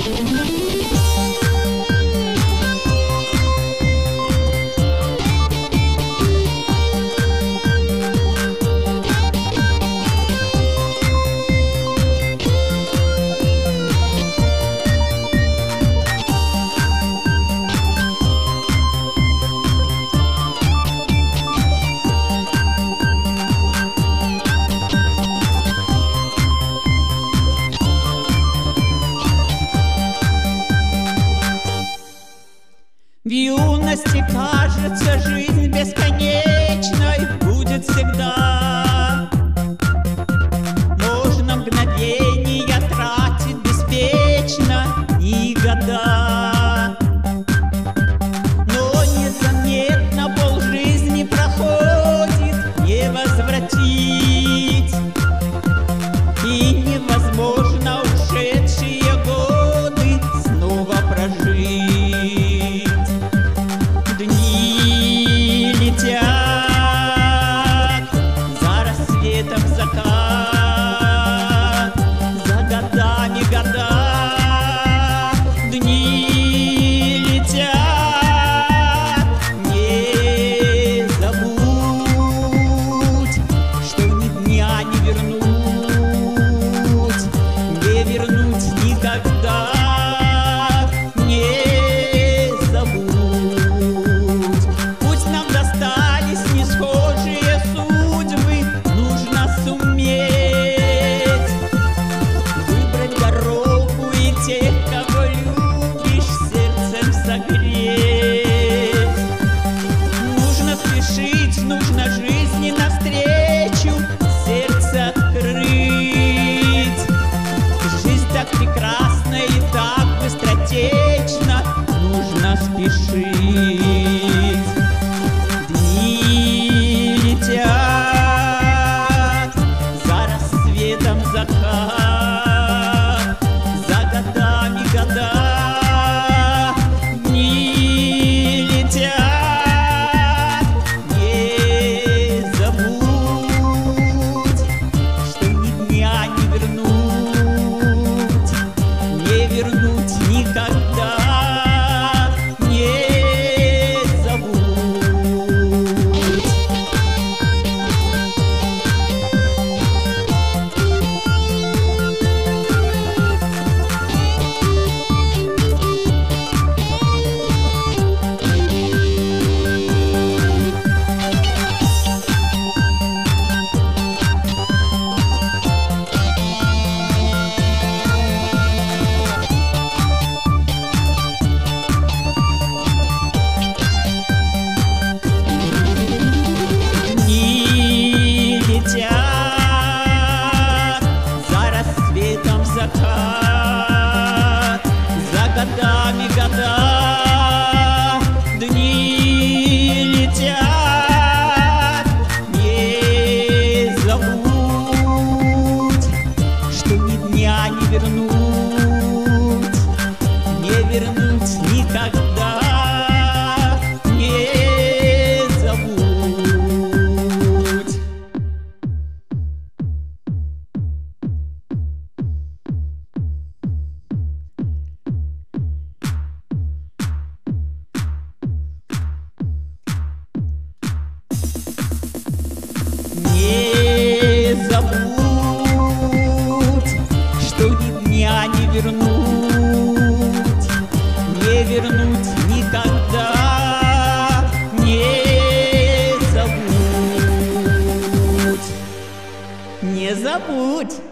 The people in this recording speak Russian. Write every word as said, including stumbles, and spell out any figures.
В юности кажется, жизнь бесконечной будет всегда. Можно мгновения тратить беспечно и года. Но незаметно полжизни проходит, не возвратить. И невозможно ушедшие годы снова прожить. Дни летят, за рассветом закат, за годами года. Дни летят, не забудь, что ни дня не вернуть, не вернуть никогда. Нужно жизни навстречу сердце открыть. Жизнь так прекрасна и так быстротечна, нужно спешить. Дни летят, за рассветом закат, за годами года. Дни летят, никогда не забудь. Закат, за годами года. Дни летят, не забудь, что ни дня не вернуть, не вернуть никогда. Не забудь. Не забудь, что ни дня не вернуть, не вернуть никогда. Не забудь, не забудь.